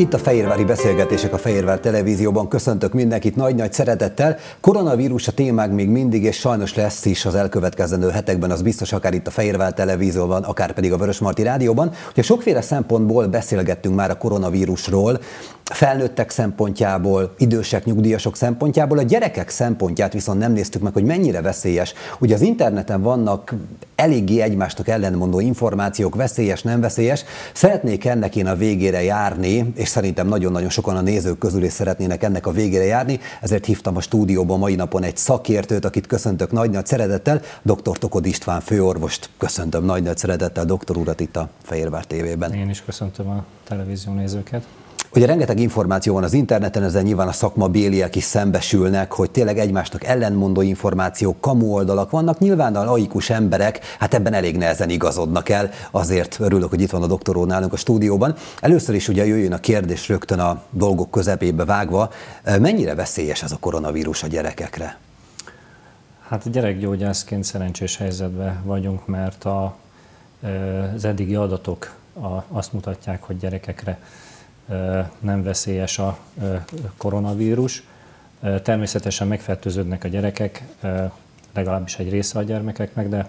Itt a Fehérvári Beszélgetések a Fehérvár Televízióban. Köszöntök mindenkit nagy-nagy szeretettel. Koronavírus a témák még mindig, és sajnos lesz is az elkövetkezendő hetekben, az biztos, akár itt a Fehérvár Televízióban, akár pedig a Vörösmarty Rádióban. Ugye sokféle szempontból beszélgettünk már a koronavírusról, felnőttek szempontjából, idősek, nyugdíjasok szempontjából, a gyerekek szempontját viszont nem néztük meg, hogy mennyire veszélyes. Ugye az interneten vannak eléggé egymásnak ellenmondó információk, veszélyes, nem veszélyes. Szeretnék ennek én a végére járni, és szerintem nagyon-nagyon sokan a nézők közül is szeretnének ennek a végére járni, ezért hívtam a stúdióban mai napon egy szakértőt, akit köszöntök nagy-nagy szeretettel, dr. Tokod István főorvost. Köszöntöm nagy-nagy szeretettel doktor urat itt a Fehérvár TV-ben. Én is köszöntöm a televízió nézőket. Ugye rengeteg információ van az interneten, ezzel nyilván a szakmabéliek is szembesülnek, hogy tényleg egymásnak ellenmondó információk, kamu oldalak vannak. Nyilván a laikus emberek hát ebben elég nehezen igazodnak el, azért örülök, hogy itt van a doktor úr nálunk a stúdióban. Először is ugye jöjjön a kérdés rögtön a dolgok közepébe vágva. Mennyire veszélyes ez a koronavírus a gyerekekre? Hát gyerekgyógyászként szerencsés helyzetben vagyunk, mert az eddigi adatok azt mutatják, hogy gyerekekre nem veszélyes a koronavírus. Természetesen megfertőződnek a gyerekek, legalábbis egy része a gyermekeknek, de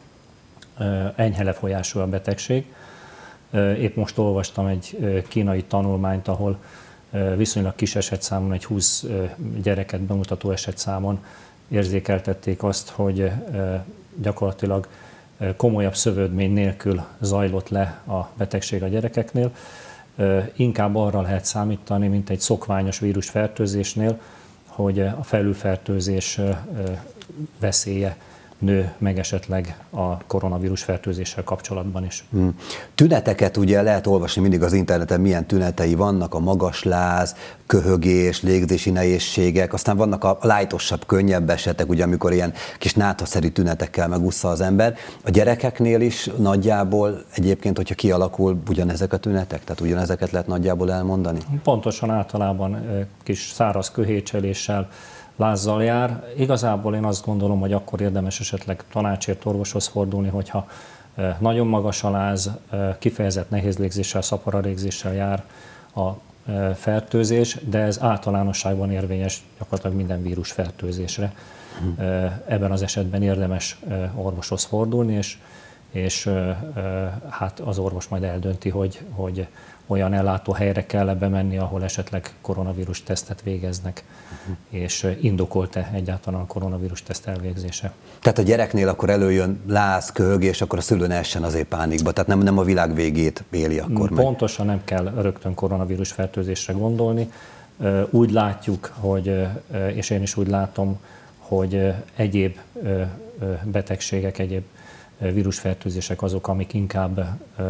enyhe lefolyású a betegség. Épp most olvastam egy kínai tanulmányt, ahol viszonylag kis esetszámon, egy 20 gyereket bemutató esetszámon érzékeltették azt, hogy gyakorlatilag komolyabb szövődmény nélkül zajlott le a betegség a gyerekeknél. Inkább arra lehet számítani, mint egy szokványos vírusfertőzésnél, hogy a felülfertőzés veszélye nő meg esetleg a koronavírus fertőzéssel kapcsolatban is. Tüneteket ugye lehet olvasni mindig az interneten, milyen tünetei vannak, a magasláz, köhögés, légzési nehézségek, aztán vannak a lájtosabb, könnyebb esetek, ugye amikor ilyen kis náthaszerű tünetekkel megúszza az ember. A gyerekeknél is nagyjából egyébként, hogyha kialakul ugyanezek a tünetek, tehát ugyanezeket lehet nagyjából elmondani? Pontosan, általában kis száraz köhécseléssel, lázzal jár. Igazából én azt gondolom, hogy akkor érdemes esetleg tanácsért orvoshoz fordulni, hogyha nagyon magas a láz, kifejezett nehéz légzéssel, szaporarégzéssel jár a fertőzés, de ez általánosságban érvényes gyakorlatilag minden vírusfertőzésre. Ebben az esetben érdemes orvoshoz fordulni, és hát az orvos majd eldönti, hogy olyan ellátóhelyre kell bemenni, ahol esetleg koronavírus tesztet végeznek, és indokolt-e egyáltalán a koronavírus teszt elvégzése. Tehát a gyereknél akkor előjön láz, köhögés, akkor a szülő ne essen azért pánikba, tehát nem a világ végét éli akkor meg. Pontosan, nem kell rögtön koronavírus fertőzésre gondolni. Úgy látjuk, és én is úgy látom, hogy egyéb betegségek, egyéb vírusfertőzések azok, amik inkább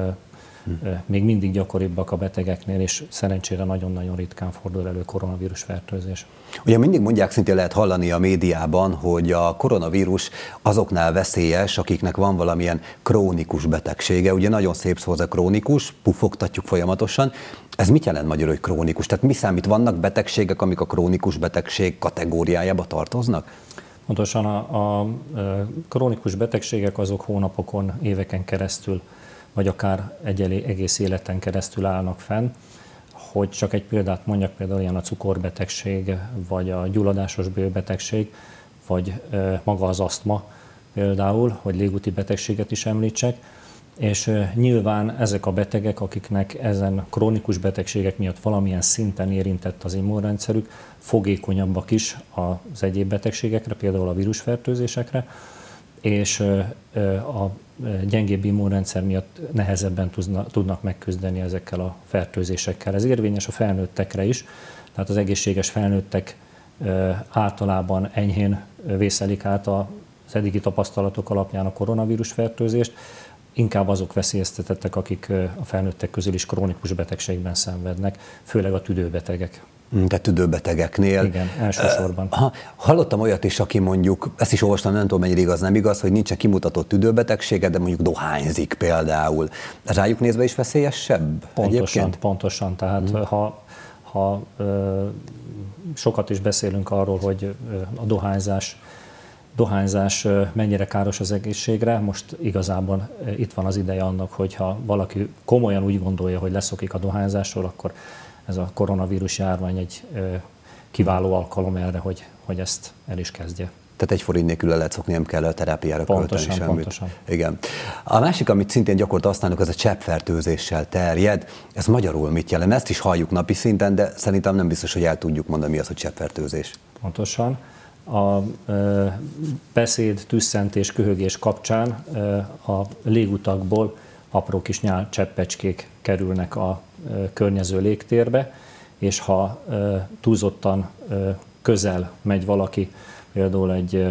még mindig gyakoribbak a betegeknél, és szerencsére nagyon-nagyon ritkán fordul elő koronavírus fertőzés. Ugye mindig mondják, szintén lehet hallani a médiában, hogy a koronavírus azoknál veszélyes, akiknek van valamilyen krónikus betegsége. Ugye nagyon szép szó az a krónikus, pufogtatjuk folyamatosan. Ez mit jelent magyarul, hogy krónikus? Tehát mi számít? Vannak betegségek, amik a krónikus betegség kategóriájába tartoznak? Pontosan a krónikus betegségek azok hónapokon, éveken keresztül, vagy akár egész életen keresztül állnak fenn. Hogy csak egy példát mondjak, például ilyen a cukorbetegség, vagy a gyulladásos bélbetegség, vagy maga az asztma például, hogy légúti betegséget is említsek. És nyilván ezek a betegek, akiknek ezen krónikus betegségek miatt valamilyen szinten érintett az immunrendszerük, fogékonyabbak is az egyéb betegségekre, például a vírusfertőzésekre, és a gyengébb immunrendszer miatt nehezebben tudnak megküzdeni ezekkel a fertőzésekkel. Ez érvényes a felnőttekre is, tehát az egészséges felnőttek általában enyhén vészelik át az eddigi tapasztalatok alapján a koronavírus fertőzést, inkább azok veszélyeztetettek, akik a felnőttek közül is krónikus betegségben szenvednek, főleg a tüdőbetegek. Tehát tüdőbetegeknél. Igen, elsősorban. Hallottam olyat is, aki mondjuk, ezt is olvastam, nem tudom mennyire igaz, nem igaz, hogy nincsen kimutatott tüdőbetegsége, de mondjuk dohányzik például. Rájuk nézve is veszélyesebb egyébként? Pontosan. Tehát ha sokat is beszélünk arról, hogy a dohányzás mennyire káros az egészségre, most igazából itt van az ideje annak, hogyha valaki komolyan úgy gondolja, hogy leszokik a dohányzásról, akkor ez a koronavírus járvány egy kiváló alkalom erre, hogy ezt el is kezdje. Tehát 1 forint nélkül le lehet szokni, nem kell a terápiára költeni semmit. Pontosan. Igen. A másik, amit szintén gyakorta használnak, az a cseppfertőzéssel terjed. Ez magyarul mit jelent? Ezt is halljuk napi szinten, de szerintem nem biztos, hogy el tudjuk mondani, mi az, hogy cseppfertőzés. Pontosan. A beszéd, tüsszentés, köhögés kapcsán a légutakból apró kis nyálcseppecskék kerülnek a környező légtérbe, és ha túlzottan közel megy valaki, például egy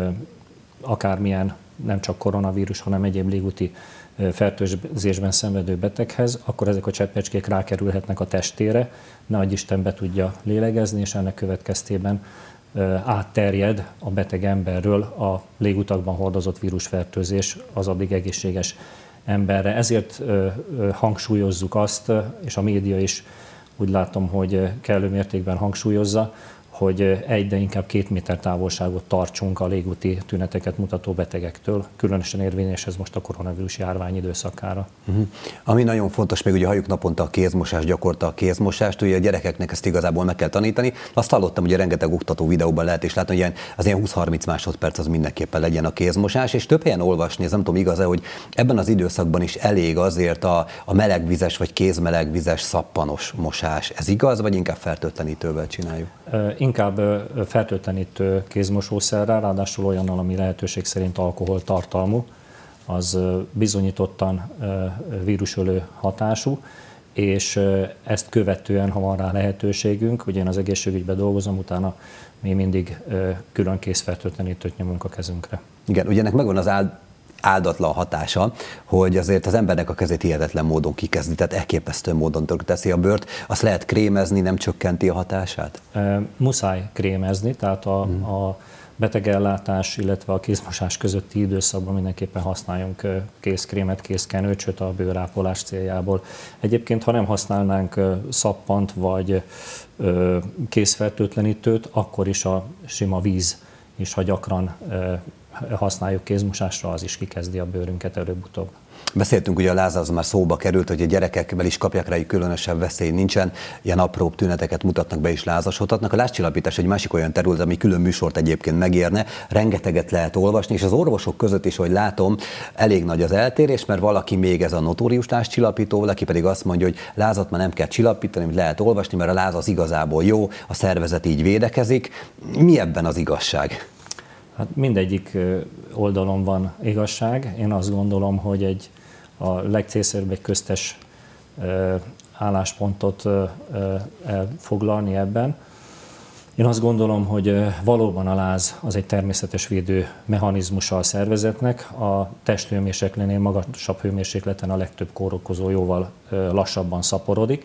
akármilyen, nem csak koronavírus, hanem egyéb légúti fertőzésben szenvedő beteghez, akkor ezek a cseppecskék rákerülhetnek a testére, ne adj Isten be tudja lélegezni, és ennek következtében átterjed a beteg emberről a légutakban hordozott vírusfertőzés az addig egészséges emberre. Ezért hangsúlyozzuk azt, és a média is úgy látom, hogy kellő mértékben hangsúlyozza, hogy 1, de inkább 2 méter távolságot tartsunk a légúti tüneteket mutató betegektől. Különösen érvényes ez most a koronavírus járvány időszakára. Ami nagyon fontos, még ugye halljuk naponta a kézmosás, gyakorta a kézmosást, ugye a gyerekeknek ezt igazából meg kell tanítani. Azt hallottam, hogy rengeteg oktató videóban lehet is látni, hogy az ilyen 20-30 másodperc az mindenképpen legyen a kézmosás, és több helyen olvasni, ez nem tudom igaz-e, hogy ebben az időszakban is elég azért a melegvizes vagy kézmelegvizes szappanos mosás. Ez igaz, vagy inkább fertőtlenítővel csináljuk? Inkább fertőtlenítő kézmosószerrel, ráadásul olyannal, ami lehetőség szerint alkoholtartalmú, az bizonyítottan vírusölő hatású, és ezt követően, ha van rá lehetőségünk, ugye én az egészségügyben dolgozom, utána mi mindig külön kézfertőtlenítőt nyomunk a kezünkre. Igen, ugye ennek megvan az áldatlan hatása, hogy azért az embernek a kezét hihetetlen módon kikezdi, tehát elképesztő módon teszi a bőrt. Azt lehet krémezni, nem csökkenti a hatását? Muszáj krémezni, tehát a betegellátás, illetve a kézmosás közötti időszakban mindenképpen használjunk kézkrémet, kézkenőcsöt a bőrápolás céljából. Egyébként, ha nem használnánk szappant vagy kézfertőtlenítőt, akkor is a sima víz, és ha gyakran használjuk kézmosásra, az is kikezdi a bőrünket előbb-utóbb. Beszéltünk, ugye a láz az már szóba került, hogy a gyerekekkel is kapják rájuk, különösebb veszély nincsen, ilyen apróbb tüneteket mutatnak be és lázasodhatnak. A lázcsillapítás egy másik olyan terület, ami külön műsort egyébként megérne, rengeteget lehet olvasni, és az orvosok között is, hogy látom, elég nagy az eltérés, mert valaki még ez a notórius lázcsillapító, valaki pedig azt mondja, hogy lázat már nem kell csillapítani, amit lehet olvasni, mert a láz az igazából jó, a szervezet így védekezik. Mi ebben az igazság? Hát mindegyik oldalon van igazság. Én azt gondolom, hogy a legcélszerűbb egy köztes álláspontot elfoglalni ebben. Én azt gondolom, hogy valóban a láz az egy természetes védő mechanizmusa a szervezetnek. A testhőmérsékletnél magasabb hőmérsékleten a legtöbb kórokozó jóval lassabban szaporodik.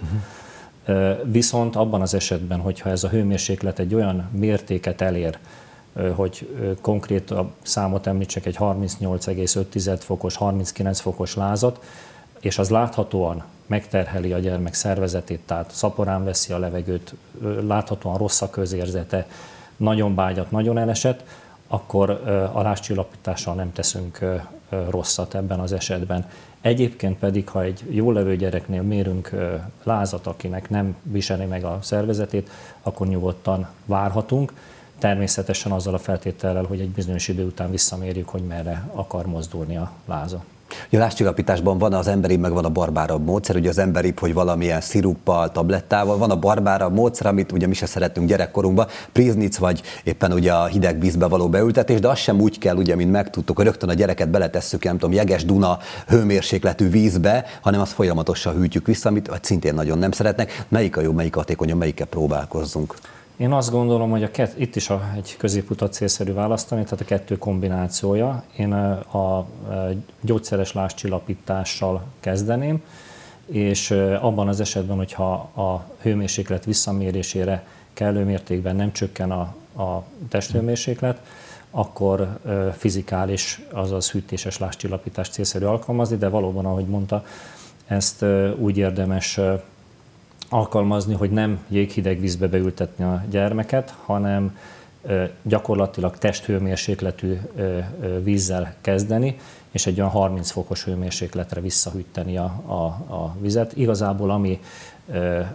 Viszont abban az esetben, hogyha ez a hőmérséklet egy olyan mértéket elér, hogy konkrét a számot említsek, egy 38,5 fokos, 39 fokos lázat, és az láthatóan megterheli a gyermek szervezetét, tehát szaporán veszi a levegőt, láthatóan rossz a közérzete, nagyon bágyat, nagyon elesett, akkor a lázcsillapítással nem teszünk rosszat ebben az esetben. Egyébként pedig, ha egy jól levő gyereknél mérünk lázat, akinek nem viseli meg a szervezetét, akkor nyugodtan várhatunk. Természetesen azzal a feltétellel, hogy egy bizonyos idő után visszamérjük, hogy merre akar mozdulni a láza. A lázcsillapításban van az emberibb, meg van a barbárabb módszer. Ugye az emberibb, hogy valamilyen sziruppal, tablettával, van a barbárabb módszer, amit ugye mi se szeretünk gyerekkorunkban, priznic vagy éppen ugye a hideg vízbe való beültetés, de az sem úgy kell, ugye, mint megtudtuk, hogy rögtön a gyereket beletesszük, nem tudom, jeges Duna hőmérsékletű vízbe, hanem azt folyamatosan hűtjük vissza, amit szintén nagyon nem szeretnek. Melyik a jó, melyik a hatékony, melyikkel próbálkozzunk? Én azt gondolom, hogy itt is egy középutat célszerű választani, tehát a kettő kombinációja. Én a gyógyszeres lázcsillapítással kezdeném, és abban az esetben, hogyha a hőmérséklet visszamérésére kellő mértékben nem csökken a testhőmérséklet, akkor fizikális, azaz hűtéses lázcsillapítást célszerű alkalmazni, de valóban, ahogy mondta, ezt úgy érdemes alkalmazni, hogy nem jéghideg vízbe beültetni a gyermeket, hanem gyakorlatilag testhőmérsékletű vízzel kezdeni, és egy olyan 30 fokos hőmérsékletre visszahűteni a vizet. Igazából ami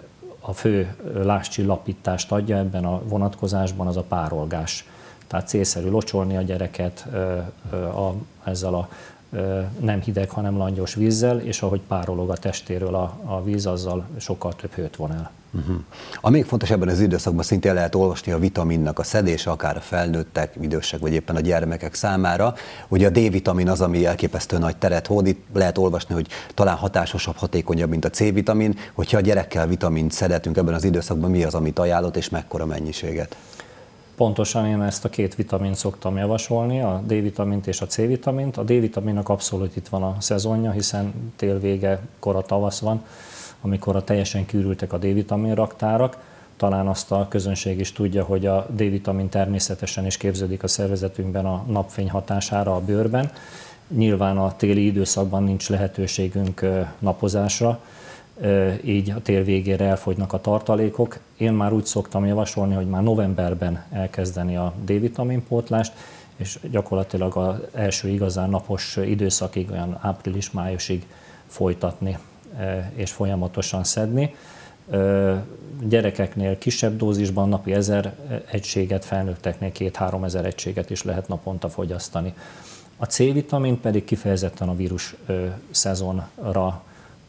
a fő lázcsillapítást adja ebben a vonatkozásban, az a párolgás. Tehát célszerű locsolni a gyereket ezzel a nem hideg, hanem langyos vízzel, és ahogy párolog a testéről a víz, azzal sokkal több hőt von el. A még fontos ebben az időszakban szintén lehet olvasni a vitaminnak a szedése, akár a felnőttek, idősek, vagy éppen a gyermekek számára. Ugye a D-vitamin az, ami elképesztő nagy teret hódít, lehet olvasni, hogy talán hatásosabb, hatékonyabb, mint a C-vitamin. Hogyha a gyerekkel vitamint szedetünk ebben az időszakban, mi az, amit ajánlott, és mekkora mennyiséget? Pontosan én ezt a két vitamint szoktam javasolni, a D-vitamint és a C-vitamint. A D-vitaminnak abszolút itt van a szezonja, hiszen tél vége, kora tavasz van, amikor a teljesen kiürültek a D-vitamin raktárak. Talán azt a közönség is tudja, hogy a D-vitamin természetesen is képződik a szervezetünkben a napfény hatására a bőrben. Nyilván a téli időszakban nincs lehetőségünk napozásra, így a tél végére elfogynak a tartalékok. Én már úgy szoktam javasolni, hogy már novemberben elkezdeni a D-vitamin pótlást, és gyakorlatilag az első igazán napos időszakig, olyan április-májusig folytatni és folyamatosan szedni. Gyerekeknél kisebb dózisban napi 1000 egységet, felnőtteknél 2-3 ezer egységet is lehet naponta fogyasztani. A C-vitamin pedig kifejezetten a vírus szezonra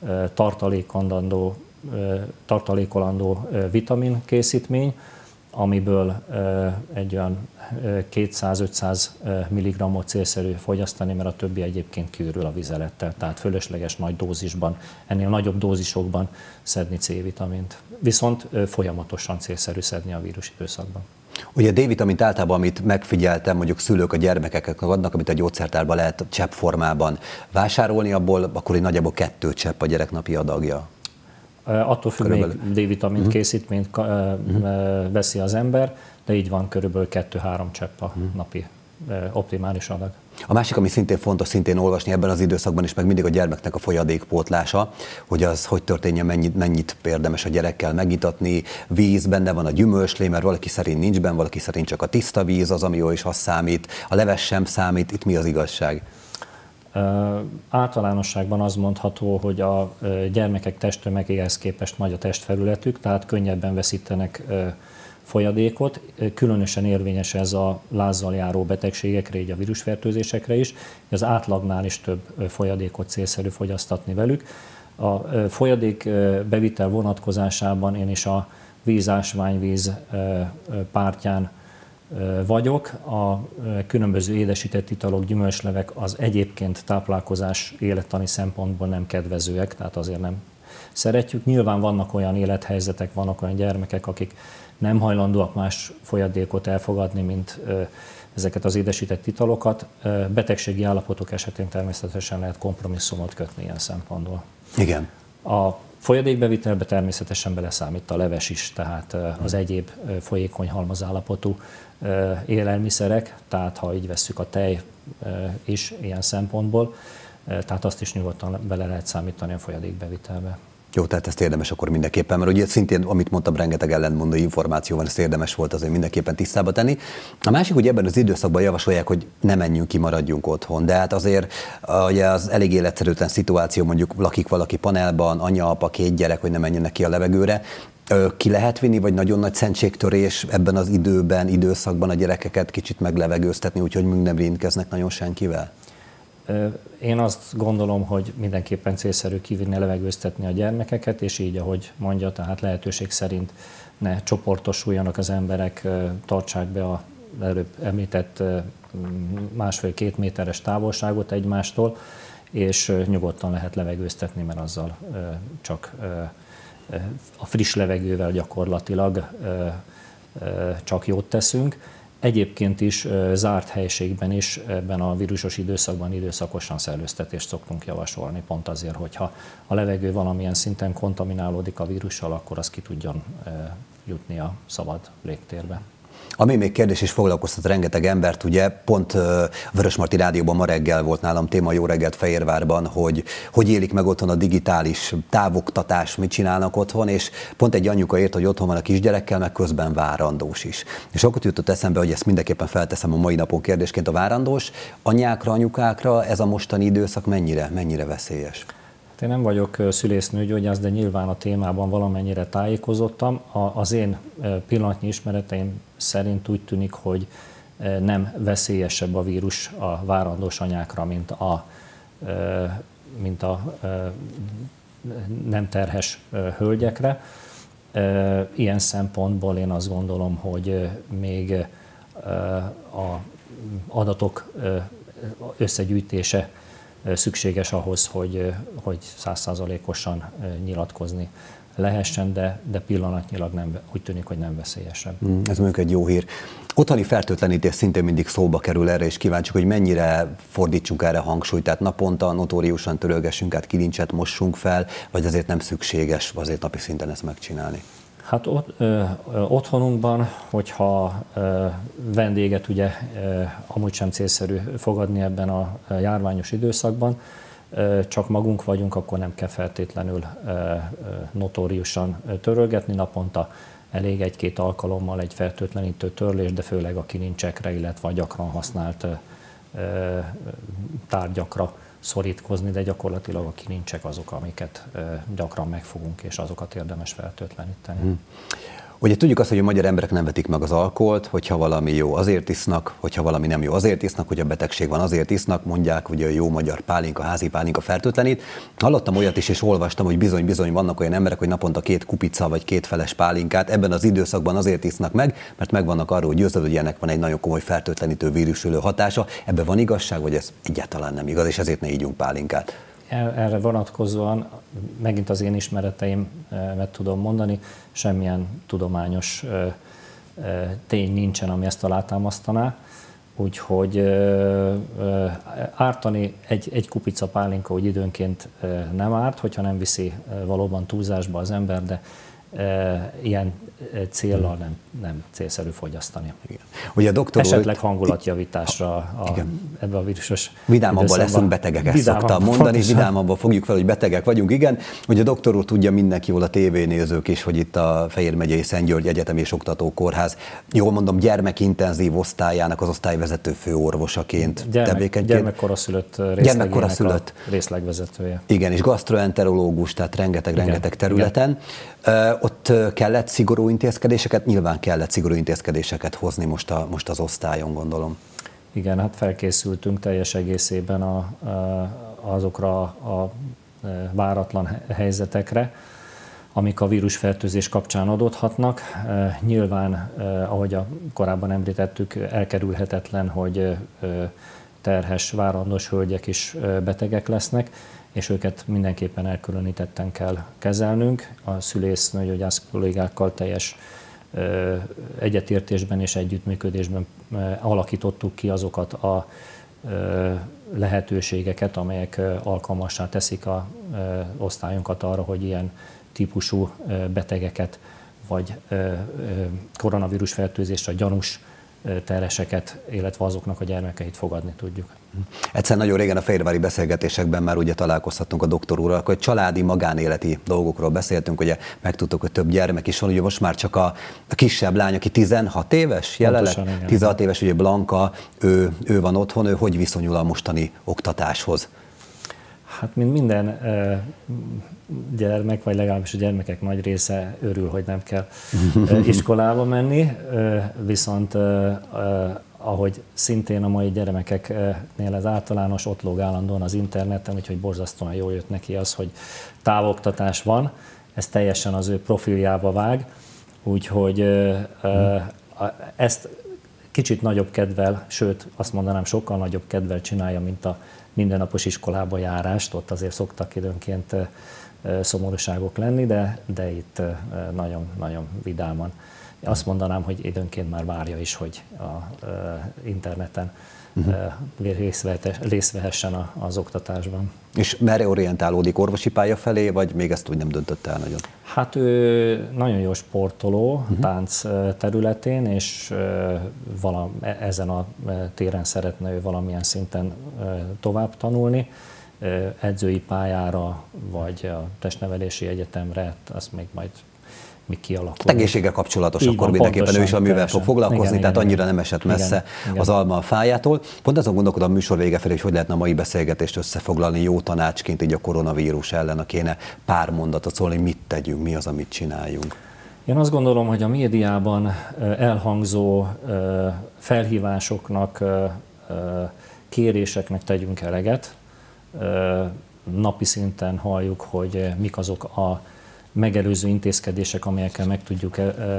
tartalékolandó vitaminkészítmény, amiből egy olyan 200-500 mg-ot célszerű fogyasztani, mert a többi egyébként kiürül a vizelettel, tehát fölösleges nagy dózisban, ennél nagyobb dózisokban szedni C-vitamint. Viszont folyamatosan célszerű szedni a vírus időszakban. Ugye a D-vitamint általában, amit megfigyeltem, mondjuk szülők a gyermekeknek adnak, amit a gyógyszertárban lehet cseppformában vásárolni, abból akkor nagyjából 2 csepp a gyerek napi adagja. Attól függ, még D-vitamint készítményt veszi az ember, de így van, körülbelül 2-3 csepp a napi optimális adag. A másik, ami szintén fontos szintén olvasni ebben az időszakban is, meg mindig a gyermeknek a folyadékpótlása, hogy az hogy történjen, mennyit érdemes a gyerekkel megitatni, víz, benne van a gyümölcslé, mert valaki szerint nincs benne, valaki szerint csak a tiszta víz az, ami jó, és az számít, a leves sem számít, itt mi az igazság? Általánosságban az mondható, hogy a gyermekek testtömegéhez képest nagy a testfelületük, tehát könnyebben veszítenek folyadékot. Különösen érvényes ez a lázzal járó betegségekre, így a vírusfertőzésekre is. Az átlagnál is több folyadékot célszerű fogyasztatni velük. A folyadék bevitel vonatkozásában én is a víz-ásványvíz pártján vagyok. A különböző édesített italok, gyümölcslevek az egyébként táplálkozás élettani szempontból nem kedvezőek, tehát azért nem szeretjük. Nyilván vannak olyan élethelyzetek, vannak olyan gyermekek, akik nem hajlandóak más folyadékot elfogadni, mint ezeket az édesített italokat. Betegségi állapotok esetén természetesen lehet kompromisszumot kötni ilyen szempontból. Igen. A folyadékbevitelbe természetesen beleszámít a leves is, tehát az egyéb folyékony halmazállapotú élelmiszerek, tehát ha így vesszük a tej is ilyen szempontból, tehát azt is nyugodtan bele lehet számítani a folyadékbevitelbe. Jó, tehát ezt érdemes akkor mindenképpen, mert ugye szintén, amit mondtam, rengeteg ellentmondó információ van, ezt érdemes volt azért mindenképpen tisztába tenni. A másik, hogy ebben az időszakban javasolják, hogy ne menjünk ki, maradjunk otthon, de hát azért ugye az elég életszerűtlen szituáció, mondjuk lakik valaki panelban, anya, apa, 2 gyerek, hogy ne menjenek ki a levegőre. Ki lehet vinni, vagy nagyon nagy szentségtörés ebben az időszakban a gyerekeket kicsit meglevegőztetni, úgyhogy nem érintkeznek nagyon senkivel? Én azt gondolom, hogy mindenképpen célszerű kivinni, levegőztetni a gyermekeket, és így, ahogy mondja, tehát lehetőség szerint ne csoportosuljanak az emberek, tartsák be az előbb említett 1,5-2 méteres távolságot egymástól, és nyugodtan lehet levegőztetni, mert azzal csak a friss levegővel gyakorlatilag csak jót teszünk. Egyébként is zárt helyiségben is ebben a vírusos időszakban időszakosan szellőztetést szoktunk javasolni, pont azért, hogyha a levegő valamilyen szinten kontaminálódik a vírussal, akkor az ki tudjon jutni a szabad légtérbe. Ami még kérdés és foglalkoztat rengeteg embert, ugye pont Vörösmarty Rádióban ma reggel volt nálam téma, Jó reggelt Fehérvárban, hogy élik meg otthon a digitális távoktatás, mit csinálnak otthon, és pont egy anyuka írt, hogy otthon van a kisgyerekkel, meg közben várandós is. És akkor jutott eszembe, hogy ezt mindenképpen felteszem a mai napon kérdésként, a várandós anyákra, anyukákra ez a mostani időszak mennyire veszélyes? Hát én nem vagyok szülésznőgyógyász, de nyilván a témában valamennyire tájékozottam. Az én pillanatnyi ismereteim szerint úgy tűnik, hogy nem veszélyesebb a vírus a várandós anyákra, mint a nem terhes hölgyekre. Ilyen szempontból én azt gondolom, hogy még a adatok összegyűjtése szükséges ahhoz, hogy 100%-osan nyilatkozni lehessen, de pillanatnyilag nem, úgy tűnik, hogy nem veszélyesebb. Ez mondjuk egy jó hír. Otthoni fertőtlenítés szintén mindig szóba kerül, erre, és kíváncsiak, hogy mennyire fordítsunk erre hangsúlyt, tehát naponta notóriusan törölgessünk át kilincset, mossunk fel, vagy azért nem szükséges azért napi szinten ezt megcsinálni? Hát otthonunkban, hogyha vendéget ugye amúgy sem célszerű fogadni ebben a járványos időszakban, csak magunk vagyunk, akkor nem kell feltétlenül notóriusan törölgetni. Naponta elég egy-két alkalommal egy fertőtlenítő törlés, de főleg a kilincsekre, illetve a gyakran használt tárgyakra szorítkozni, de gyakorlatilag a kilincsek azok, amiket gyakran megfogunk, és azokat érdemes fertőtleníteni. Ugye tudjuk azt, hogy a magyar emberek nem vetik meg az alkoholt, hogyha valami jó, azért isznak, hogyha valami nem jó, azért isznak, hogyha betegség van, azért isznak, mondják, ugye a jó magyar pálinka, házi pálinka fertőtlenít. Hallottam olyat is, és olvastam, hogy bizony vannak olyan emberek, hogy naponta 2 kupica vagy 2 feles pálinkát ebben az időszakban azért isznak meg, mert meg vannak arról győződve, hogy ennek van egy nagyon komoly fertőtlenítő vírusölő hatása. Ebben van igazság, vagy ez egyáltalán nem igaz, és ezért ne ígyunk pálinkát? Erre vonatkozóan megint az én ismereteimet tudom mondani, semmilyen tudományos tény nincsen, ami ezt alátámasztaná. Úgyhogy ártani egy kupica pálinka úgy időnként nem árt, hogyha nem viszi valóban túlzásba az ember, de ilyen céllal nem célszerű fogyasztani. Igen. Ugye a doktor esetleg hangulatjavításra ebbe a vírusos vidámabban leszünk betegek, ezt szoktam mondani, vidámabban fogjuk fel, hogy betegek vagyunk, igen. Ugye a doktor úr tudja mindenki, jól a tévénézők is, hogy itt a Fejér megyei Szent György Egyetemi és Oktatókórház, jól mondom, gyermekintenzív osztályának az osztályvezető főorvosaként tevékenykedik. Gyermekkoraszülött részlegvezetője. Igen, és gasztroenterológus, tehát rengeteg területen. Igen. Ott kellett szigorú intézkedéseket, nyilván kellett szigorú intézkedéseket hozni most az osztályon, gondolom. Igen, hát felkészültünk teljes egészében azokra a váratlan helyzetekre, amik a vírusfertőzés kapcsán adódhatnak. Nyilván, ahogy korábban említettük, elkerülhetetlen, hogy terhes, várandós hölgyek is betegek lesznek, és őket mindenképpen elkülönítetten kell kezelnünk. A szülésznőgyógyász kollégákkal teljes egyetértésben és együttműködésben alakítottuk ki azokat a lehetőségeket, amelyek alkalmassá teszik az osztályunkat arra, hogy ilyen típusú betegeket vagy koronavírus fertőzésre gyanús terheseket, illetve azoknak a gyermekeit fogadni tudjuk. Egyszer nagyon régen a fehérvári beszélgetésekben már ugye találkozhattunk a doktor úrral, hogy családi, magánéleti dolgokról beszéltünk, ugye megtudtuk, hogy több gyermek is van, ugye most már csak a kisebb lány, aki 16 éves jelenleg, 16 éves, ugye Blanka, ő van otthon, ő hogy viszonyul a mostani oktatáshoz? Hát mint minden gyermek, vagy legalábbis a gyermekek nagy része örül, hogy nem kell iskolába menni, viszont ahogy szintén a mai gyermekeknél ez általános, ott lóg állandóan az interneten, úgyhogy borzasztóan jól jött neki az, hogy távoktatás van, ez teljesen az ő profiljába vág, úgyhogy ezt kicsit nagyobb kedvel, sőt azt mondanám sokkal nagyobb kedvel csinálja, mint a mindennapos iskolába járást, ott azért szoktak időnként szomorúságok lenni, de itt nagyon vidáman. Azt mondanám, hogy időnként már várja is, hogy az interneten részt vehessen az oktatásban. És merre orientálódik, orvosi pálya felé, vagy még ezt úgy nem döntött el nagyon? Hát ő nagyon jó sportoló tánc területén, és ezen a téren szeretne ő valamilyen szinten tovább tanulni. Edzői pályára, vagy a testnevelési egyetemre, azt még majd még kialakul. Egészséggel kapcsolatos akkor van, mindenképpen ő is, amivel fog foglalkozni, igen, tehát igen, annyira nem esett messze az alma a fájától. Pont azon gondolkodom a műsor vége felé, hogy lehetne a mai beszélgetést összefoglalni jó tanácsként így a koronavírus ellen, kéne pár mondatot szólni, mit tegyünk, mi az, amit csináljunk. Én azt gondolom, hogy a médiában elhangzó felhívásoknak, kéréseknek tegyünk eleget. Napi szinten halljuk, hogy mik azok a megelőző intézkedések, amelyekkel meg tudjuk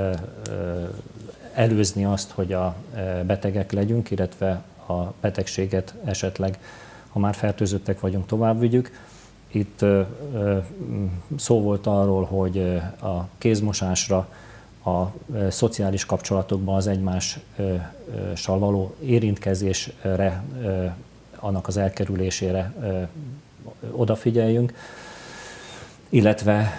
előzni azt, hogy a betegek legyünk, illetve a betegséget esetleg, ha már fertőzöttek vagyunk, tovább vigyük. Itt szó volt arról, hogy a kézmosásra, a szociális kapcsolatokban az egymással való érintkezésre, annak az elkerülésére odafigyeljünk, illetve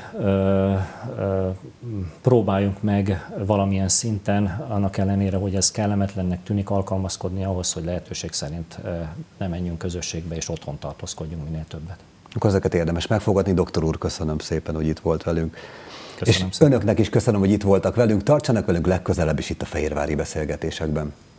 próbáljunk meg valamilyen szinten, annak ellenére, hogy ez kellemetlennek tűnik, alkalmazkodni ahhoz, hogy lehetőség szerint ne menjünk közösségbe és otthon tartózkodjunk minél többet. Akkor ezeket érdemes megfogadni. Doktor úr, köszönöm szépen, hogy itt volt velünk. Köszönöm és szépen. Önöknek is köszönöm, hogy itt voltak velünk. Tartsanak velünk legközelebb is itt a Fehérvári Beszélgetésekben.